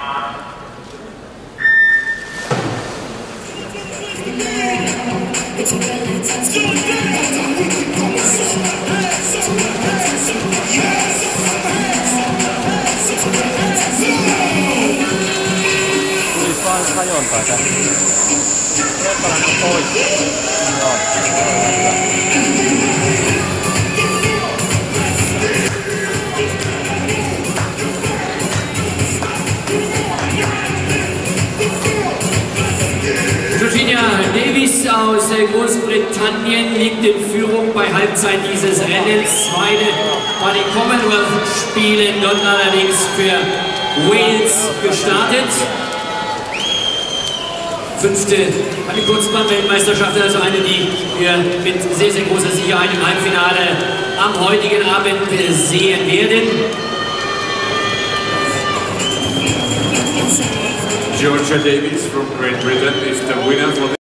Hajontaa pois. Joo. Georgina Davis aus Großbritannien liegt in Führung bei Halbzeit dieses Rennens. Zweite bei den Commonwealth-Spielen, dort allerdings für Wales gestartet. Fünfte bei der Kurzbahn-Weltmeisterschaft, also eine, die wir mit sehr, sehr großer Sicherheit im Halbfinale am heutigen Abend sehen werden. Georgia Davis from Great Britain is the winner for the